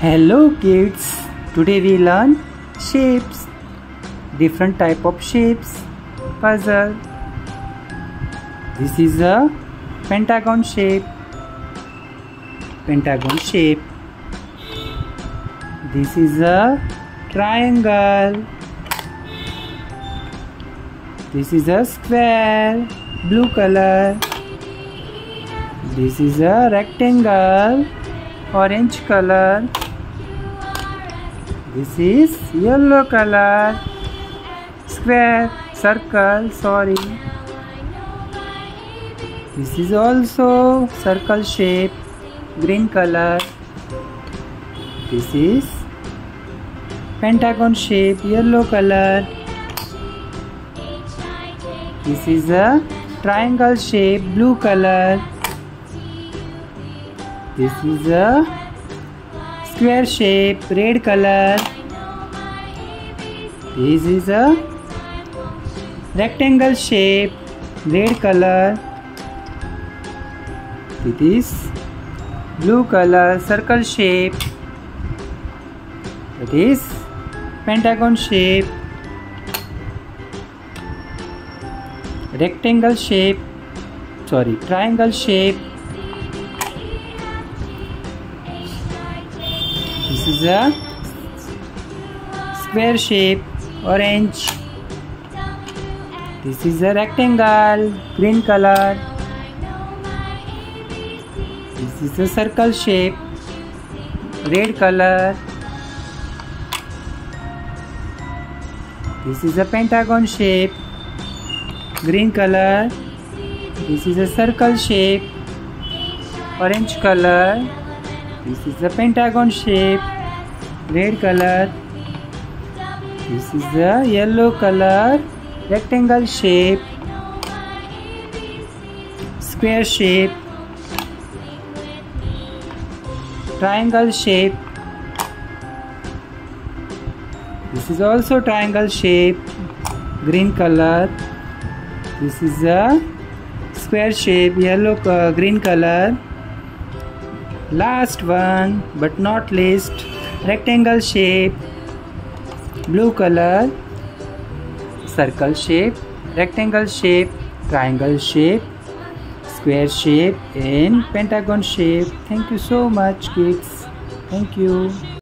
Hello kids, today we learn shapes, different type of shapes, puzzle. This is a pentagon shape, This is a triangle, this is a square, blue color. This is a rectangle, orange color. This is yellow color, square, circle, sorry. This is also circle shape, green color. This is pentagon shape, yellow color. This is a triangle shape, blue color. This is a square shape, red color. This is a rectangle shape, red color. It is blue color, circle shape. It is pentagon shape, rectangle shape, sorry, triangle shape. This is a square shape, orange. This is a rectangle, green color. This is a circle shape, red color. This is a pentagon shape, green color. This is a circle shape, orange color. This is a pentagon shape, red color. This is a yellow color, rectangle shape, square shape, triangle shape. This is also triangle shape, green color. This is a square shape, yellow green color. Last one but not least, rectangle shape, blue color, circle shape, rectangle shape, triangle shape, square shape and pentagon shape. Thank you so much kids. Thank you.